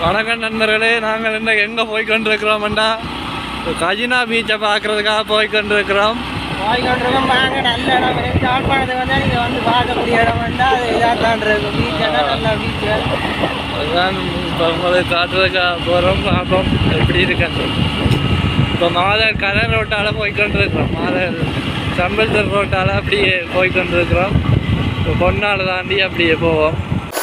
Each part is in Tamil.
வணக்கம் நண்பர்களே, நாங்கள் என்ன எங்கே போய்கொண்டிருக்கிறோம்டா கஜினா பீச்சை பார்க்குறதுக்காக போய்கொண்டிருக்கிறோம். வாங்க நல்ல இடம் யாழ்ப்பாணத்துக்கு வந்தால் நீங்கள் வந்து பார்க்கக்கூடிய இடம் வந்தால் அது இதாக தான் இருக்கும். பீச்செல்லாம் நல்ல பீச்சுகள் அதுதான் இப்போ உங்களுக்கு காட்டுறதுக்காக போகிறோம். பார்ப்போம் எப்படி இருக்குன்னு. இப்போ மாதர் கரை ரோட்டால் போய்கொண்டிருக்கிறோம். மாதர் சம்பல்தர் ரோட்டால் அப்படியே போய்கொண்டிருக்கிறோம். இப்போ பொன்னாள் தாண்டி அப்படியே போவோம்.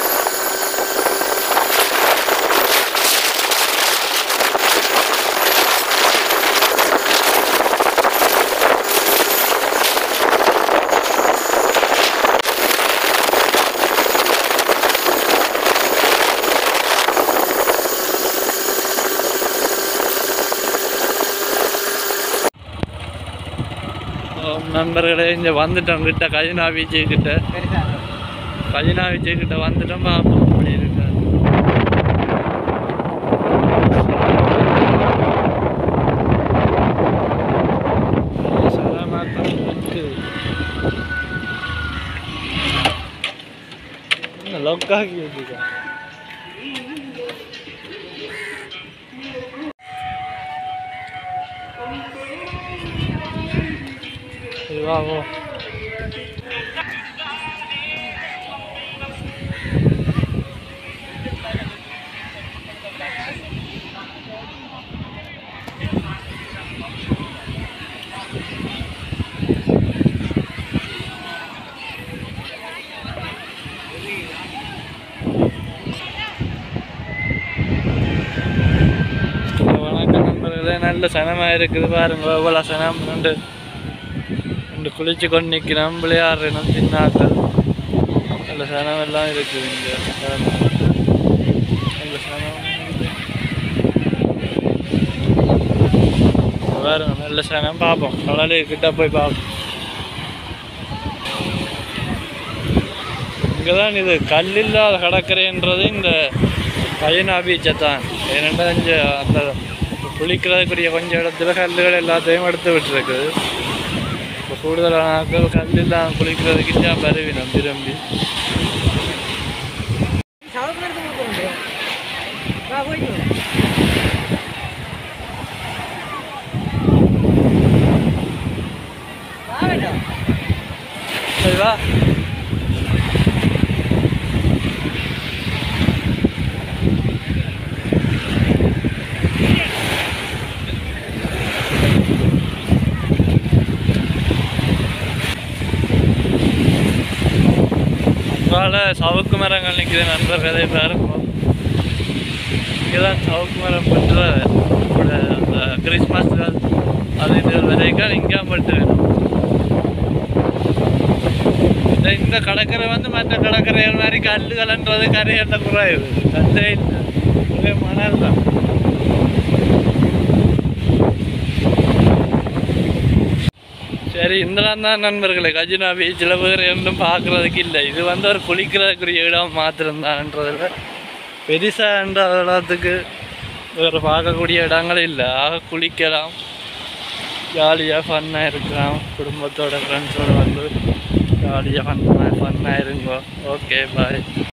நண்பர்களே, இங்கே வந்துட்டோம் கிட்ட கஜினா பீச்சு கிட்ட. கஜினா பீச்சு கிட்ட வந்துட்டோம். பார்ப்போம் அப்படி இருக்கு. லொக்காகி வச்சுக்கா வாவோ. வணக்கம் நண்பர்களே, நல்ல சனமாக இருக்குது பாருங்க. எவ்வளோ சனம் ரெண்டு குளிச்சு கொண்டு நிற்கிறோம். விளையாடுறோம் சின்னாக்கள். நல்ல சனம் எல்லாம் இருக்குது இங்கே. நல்ல சனம் பாருங்க, நல்ல சனம். பார்ப்போம் கடலு கிட்ட போய் பார்ப்போம். இங்கே தான் இது கல்லில்லாத கடற்கரைன்றது இந்த கஜினா பீச்சை தான். ஏனென்றா இங்கே அந்த குளிக்கிறதுக்குரிய கொஞ்சம் இடத்துல கல்லுகள் எல்லாத்தையும் எடுத்து விட்டுருக்குது. இப்போ கூடுதலான ஆட்கள் கல்லில்லாம் குளிக்கிறதுக்கிட்டே பரவினோம் திரும்பி. சரிவா சவுக்கு மரங்கள் நிற்கிது நண்பர்களே. பாருங்க, இங்கேதான் சவுக்கு மரம் பற்ற அந்த கிறிஸ்மஸ் அது இது வரைக்கும் இங்கே பட்டு வேணும். இந்த கடற்கரை வந்து மற்ற கடற்கரைகள் மாதிரி கல்லுகள்ன்றது கரையல்ல குறையுது. கல்லே இல்லை, மணல் தான். சரி, இதெல்லாம் தான் நண்பர்களே கஜினா பீச்சில் வேறு ஒன்றும் பார்க்குறதுக்கு இல்லை. இது வந்து ஒரு குளிக்கிறதுக்குரிய இடம் மாத்திரம்தான்றதில் பெருசாக என்ற இடத்துக்கு வேறு பார்க்கக்கூடிய இடங்கள் இல்லை. ஆக குளிக்கலாம், ஜாலியாக ஃபன்னாக இருக்கலாம். குடும்பத்தோட ஃப்ரெண்ட்ஸோடு வந்து ஜாலியாக ஃபன்னாக இருங்கோ. ஓகே, பாய்.